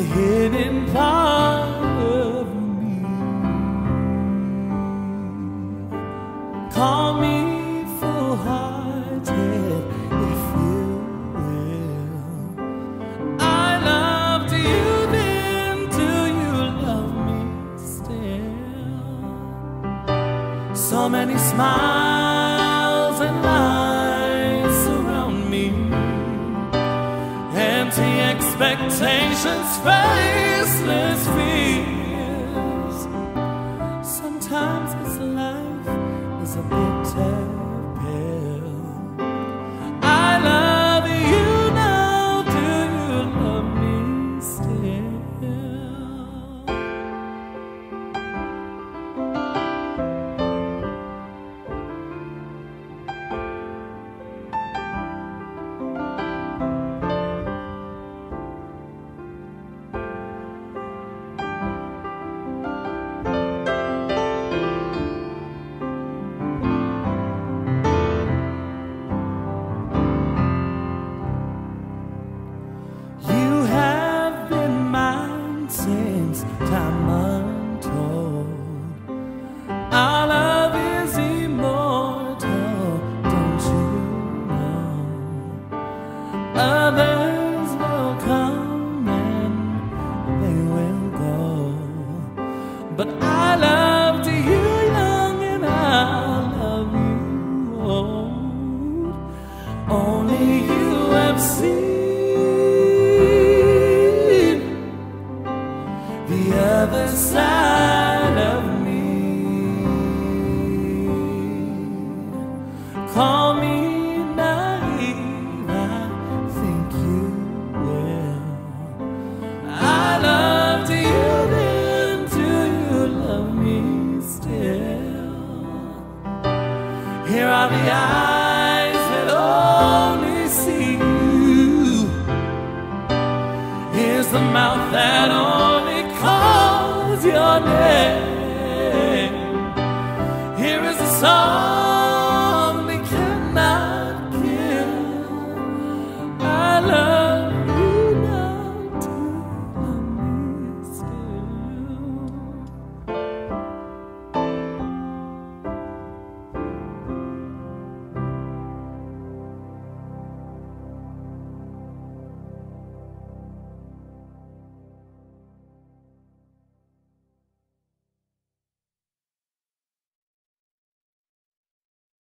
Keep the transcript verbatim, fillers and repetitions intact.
hidden part of me. Call me full-hearted if you will. I loved you then, do you love me still? So many smiles and lies surround me, empty expectations, faceless fears. Sometimes this life is a bitter pill. I love you now, do you love me still? Since time untold, our love is immortal, don't you know? Others will come and they will go, but I loved you young and I'll love you old. Only you have seen the other side of me. Call me naive, I think you will. I loved you then, do you love me still? Here are the eyes that only see you. Here's the mouth that only calls your name.